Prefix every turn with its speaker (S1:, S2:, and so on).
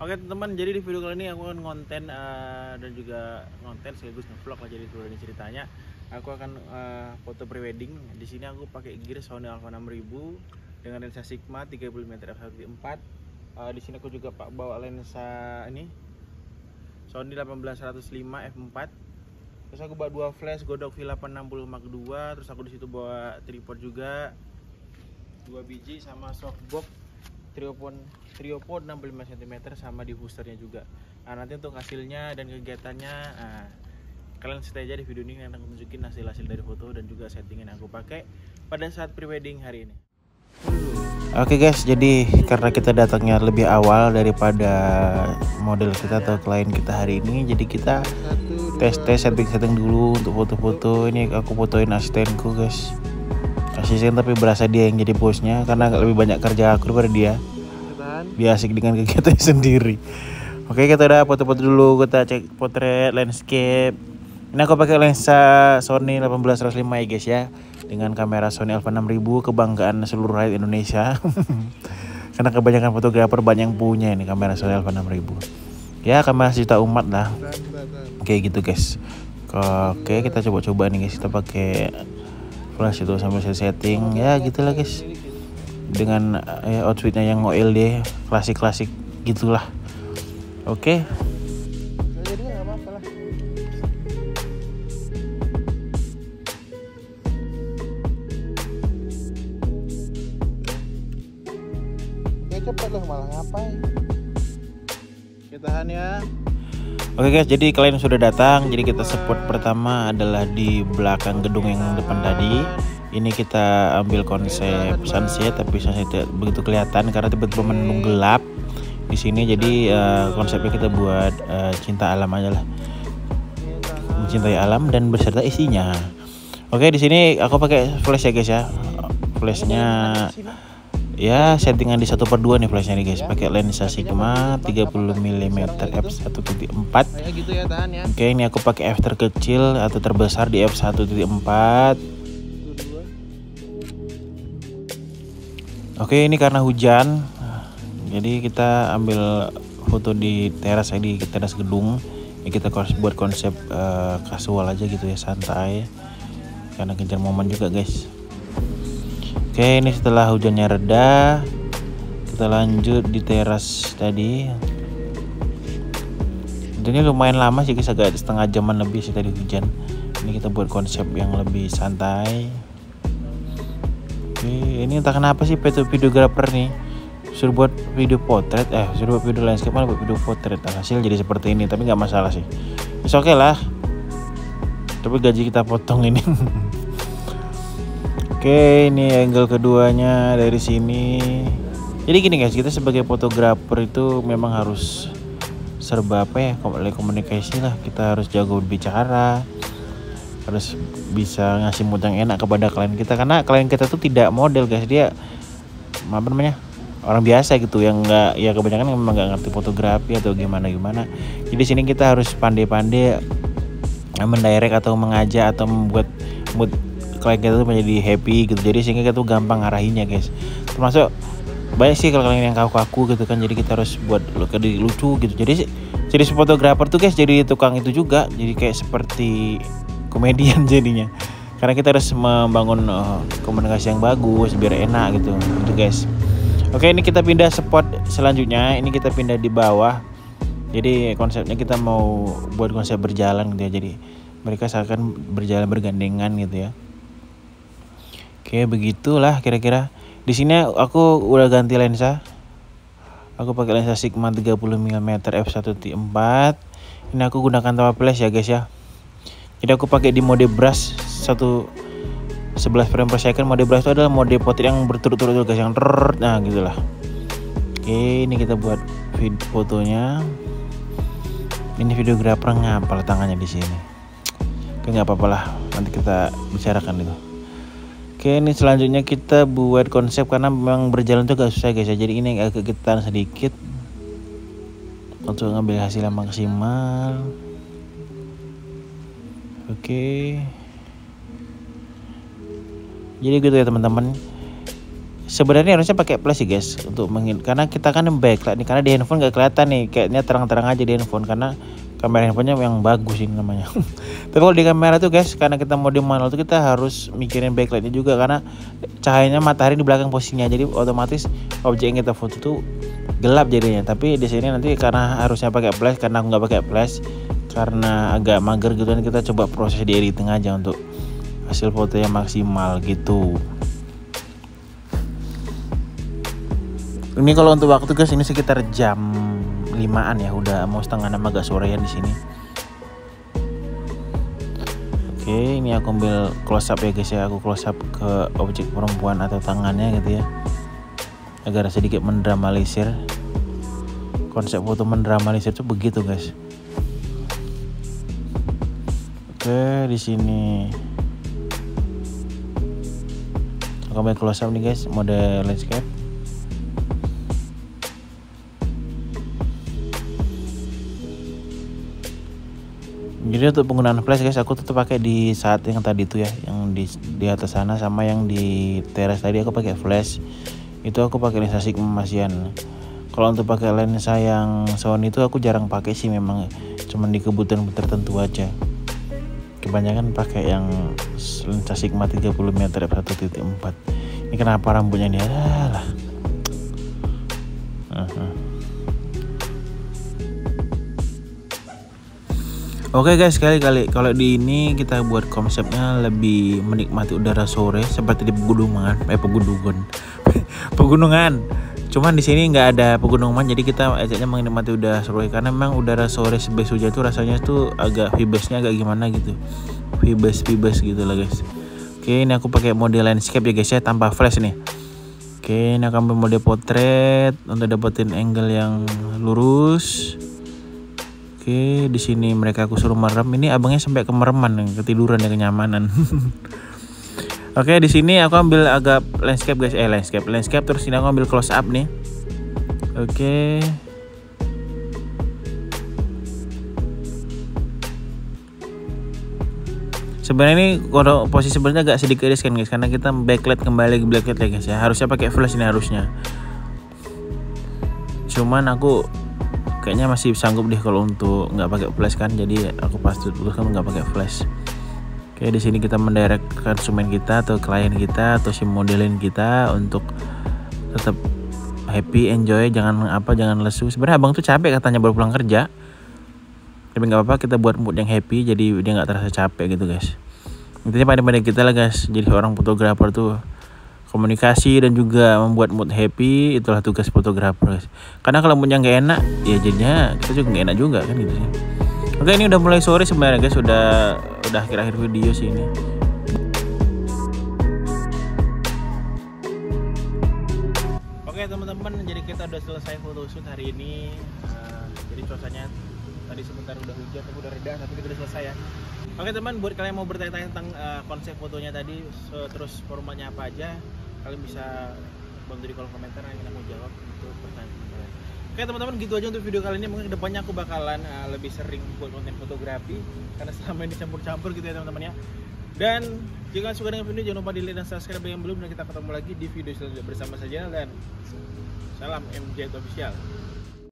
S1: Oke teman-teman, jadi di video kali ini aku akan konten dan juga konten sekaligus ngevlog lah. Jadi ini ceritanya aku akan foto prewedding. Di sini aku pakai gear Sony Alpha 6000 dengan lensa Sigma 30 mm f1.4. Di sini aku juga bawa lensa ini Sony 1805 f4. Terus aku bawa dua flash Godok V860 Mark II. Terus aku di situ bawa tripod juga 2 biji sama softbox Triopon 65 cm sama diffusernya juga. Nah, nanti untuk hasilnya dan kegiatannya kalian stay aja di video ini, yang akan tunjukin hasil dari foto dan juga settingan yang aku pakai pada saat prewedding hari ini. Oke guys, jadi karena kita datangnya lebih awal daripada model kita atau klien kita hari ini, jadi kita tes setting dulu untuk foto-foto. Ini aku fotoin asistenku guys, asisten tapi berasa dia yang jadi bosnya karena lebih banyak kerja aku daripada dia. Dia asik dengan kegiatannya sendiri. Oke, kita udah foto-foto dulu, kita cek potret, landscape. Ini aku pakai lensa Sony 1805 ya guys ya, dengan kamera Sony Alpha 6000, kebanggaan seluruh rakyat Indonesia. Karena kebanyakan fotografer banyak yang punya ini kamera Sony Alpha 6000. Ya, kamera sejuta umat lah. Oke gitu guys. Oke, kita coba-coba nih guys, kita pakai flash itu sambil setting ya gitulah guys, dengan outfitnya yang oil deh, klasik gitulah. Oke. Jadi nggak apa-apa lah. Ya cepet lah, malah ngapain? Kita tahan ya. Oke guys, jadi kalian sudah datang. Jadi kita spot pertama adalah di belakang gedung yang depan tadi. Ini kita ambil konsep sunset, tapi sunset tidak begitu kelihatan karena tiba-tiba mendung gelap di sini. Jadi konsepnya kita buat cinta alam aja lah, mencintai alam dan beserta isinya. Oke, di sini aku pakai flash ya guys ya. Flashnya ya settingan di 1/2 nih flashnya nih guys, pakai lensa Sigma 30 mm f1.4. Oke, ini aku pakai f terkecil atau terbesar di f1.4. Oke, ini karena hujan, jadi kita ambil foto di teras di teras gedung. Ini kita buat konsep casual aja gitu ya, santai, karena kejar momen juga guys. Oke, ini setelah hujannya reda, kita lanjut di teras tadi. Ini lumayan lama sih guys, agak setengah jaman lebih sih tadi hujan. Ini kita buat konsep yang lebih santai. Oke, ini entah kenapa sih videographer nih suruh buat video potret, suruh buat video landscape malah buat video potret. Hasil jadi seperti ini, tapi nggak masalah sih. Oke lah. Tapi gaji kita potong ini. Oke, ini angle keduanya dari sini. Jadi gini guys, kita sebagai fotografer itu memang harus serba komunikasi lah. Kita harus jago berbicara, harus bisa ngasih mood yang enak kepada klien kita, karena klien kita tuh tidak model guys, dia apa namanya, orang biasa gitu yang nggak, ya kebanyakan memang nggak ngerti fotografi atau gimana. Jadi sini kita harus pandai-pandai mendirect atau mengajak atau membuat mood klien kita tuh menjadi happy gitu. Jadi sehingga kita tuh gampang ngarahinnya guys. Termasuk banyak sih kalau klien yang kaku-kaku gitu kan, jadi kita harus buat lucu gitu. Jadi fotografer tuh guys jadi tukang itu juga, jadi kayak seperti komedian jadinya, karena kita harus membangun komunikasi yang bagus biar enak gitu guys. Oke, ini kita pindah spot selanjutnya. Ini kita pindah di bawah. Jadi konsepnya kita mau buat konsep berjalan gitu ya, jadi mereka seakan berjalan bergandengan gitu ya. Oke, begitulah kira-kira. Di sini aku udah ganti lensa. Aku pakai lensa Sigma 30 mm f1.4. Ini aku gunakan tawa flash ya guys ya. Jadi aku pakai di mode brush 11 frame per second. Mode brush itu adalah mode potret yang berturut-turut guys, yang nah gitulah. Oke, ini kita buat fotonya. Ini videografer ngapal tangannya di sini. Oke, nggak apa-apa lah, nanti kita bicarakan itu. Oke, ini selanjutnya kita buat konsep, karena memang berjalan tuh gak susah guys ya. Jadi ini agak kegetan sedikit untuk ngambil hasil yang maksimal. Oke, jadi gitu ya teman-teman. sebenarnya harusnya pakai flash sih guys untuk karena kita kan backlight nih, karena di handphone nggak kelihatan nih, kayaknya terang-terang aja di handphone karena kamera handphonenya yang bagus ini namanya. Tapi kalau di kamera tuh guys, karena kita mode manual tuh kita harus mikirin backlightnya juga karena cahayanya matahari di belakang posisinya, jadi otomatis objek yang kita foto tuh gelap jadinya. Tapi di sini nanti karena harusnya pakai flash, karena aku nggak pakai flash karena agak mager gitu, dan kita coba proses di editing aja untuk hasil foto yang maksimal gitu. Ini kalau untuk waktu guys, ini sekitar jam 5-an ya, udah mau setengah 6, agak sorean di sini. Oke, ini aku ambil close up ya guys ya, aku close up ke objek perempuan atau tangannya gitu ya, agar sedikit mendramatisir. Konsep foto mendramatisir itu begitu guys. Oke, di sini aku ambil close up nih guys, mode landscape. Jadi untuk penggunaan flash guys, aku tetap pakai di saat yang tadi tuh ya, yang di atas sana, sama yang di teras tadi aku pakai flash. Itu aku pakai lensa Sigma Masian. Kalau untuk pakai lensa yang Sony itu aku jarang pakai sih, memang cuman di kebutuhan tertentu aja. Kebanyakan pakai yang lensa Sigma 30 meter f1.4. Ini kenapa rambutnya ini adalah Oke guys, sekali-kali kalau di ini kita buat konsepnya lebih menikmati udara sore seperti di pegunungan. Cuman di sini nggak ada pegunungan, jadi kita ajaknya menikmati udara sore karena memang udara sore sebelum hujan itu rasanya tuh agak vibesnya agak gimana gitu, vibes gitu lah guys. Oke, ini aku pakai mode landscape ya guys ya, tanpa flash nih. Oke, ini aku ambil mode portrait untuk dapetin angle yang lurus. Oke, di sini mereka aku suruh merem. Ini abangnya sampai kemereman, ketiduran ya, kenyamanan. Oke, di sini aku ambil agak landscape guys, landscape. Terus ini aku ambil close up nih. Oke. Sebenarnya ini kalau posisi sebenarnya agak sedikit riskan guys, karena kita backlight kembali ke backlight ya guys ya. Harusnya pakai flash ini harusnya. Cuman aku kayaknya masih sanggup deh kalau untuk nggak pakai flash kan, jadi aku pasti putuskan nggak pakai flash. Oke, di sini kita mendirect konsumen kita atau klien kita atau si modelin kita untuk tetap happy, enjoy, jangan lesu. Sebenarnya abang tuh capek katanya baru pulang kerja, tapi nggak apa-apa, kita buat mood yang happy jadi dia nggak terasa capek gitu guys. Intinya pada kita lah guys, jadi orang fotografer tuh komunikasi dan juga membuat mood happy, itulah tugas fotografer guys. Karena kalau moodnya nggak enak ya jadinya kita juga nggak enak juga kan gitu sih. Oke, ini udah mulai sore sebenarnya guys, udah akhir video sih ini. Oke teman-teman, jadi kita udah selesai photoshoot hari ini. Jadi cuacanya tadi sebentar udah hujan tapi udah reda, tapi kita udah selesai ya. Oke teman, buat kalian yang mau bertanya-tanya tentang konsep fotonya tadi, terus formatnya apa aja, kalian bisa bantu di kolom komentar, nanti aku jawab untuk pertanyaan kalian. Oke teman-teman, gitu aja untuk video kali ini. Mungkin kedepannya aku bakalan lebih sering buat konten fotografi karena selama ini campur-campur gitu ya teman-teman ya. Dan jika suka dengan video, jangan lupa di like dan subscribe yang belum, dan kita ketemu lagi di video selanjutnya bersama saja, dan salam MJ Official.